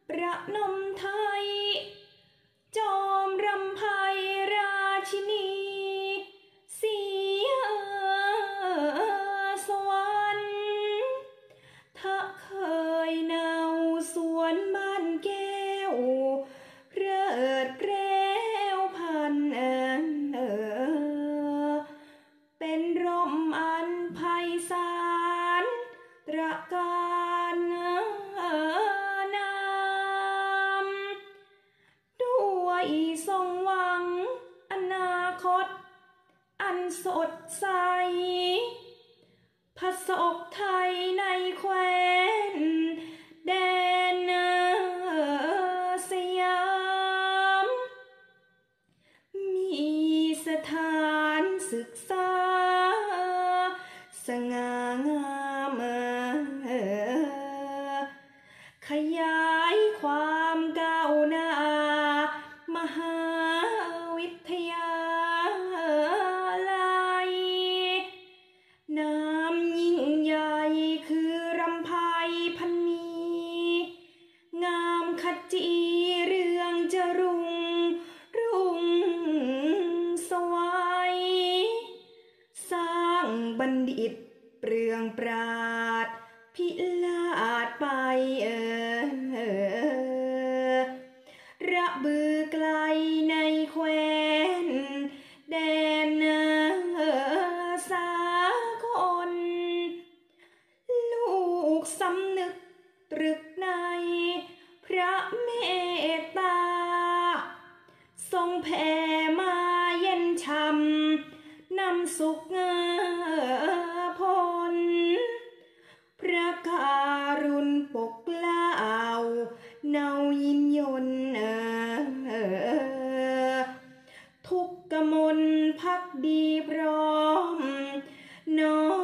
ประนมไทยจอมรำไพราชินีเสียสวรรค์ถ้าเคยเนาสวนบ้านแก้วเริดแปรวพันเป็นร่มอันไพศาลตระการนามด้วยทรงหวังอนาคตอันสดใสผสกไทยในแคว้นแดนสยามมีสถานศึกษาสง่างามขยายความก้าวหน้ามหาวิทยาลัยน้ำยิ่งใหญ่คือรำไพพรรณีงามขจีเรืองจะรุ่งสวัยสร้างบัณฑิตเปลืองปราดพิลาศไประบือไกลในแคว้นแดนสากลลูกสำนึกตรึกในพระเมตตาทรงแผ่มาเย็นช่ำนำสุขผลพระการุณปกเกล้าเนายินยนทุกกมลพักดีพร้อมน้อ